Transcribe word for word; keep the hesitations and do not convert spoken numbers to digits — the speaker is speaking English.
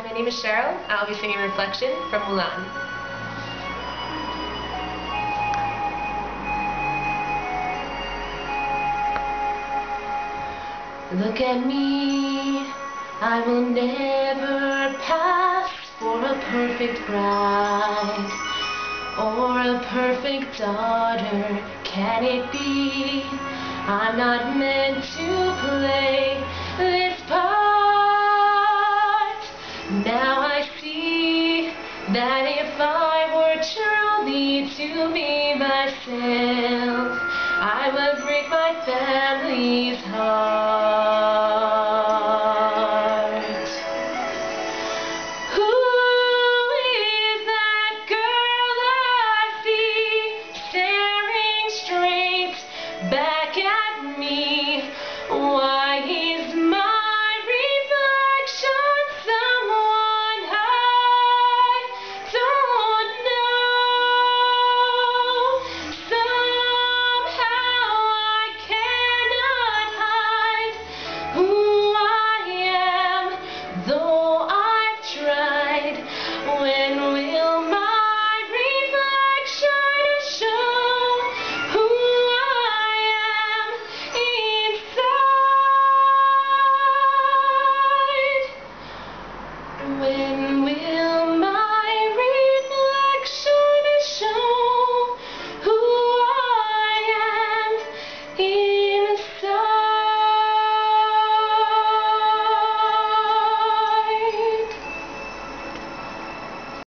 my name is Cheryl. I'll be singing Reflection from Mulan. Look at me, I will never pass for a perfect bride or a perfect daughter. Can it be? I'm not meant to play this part. Now I see that if I were truly to be myself, I would break my fast.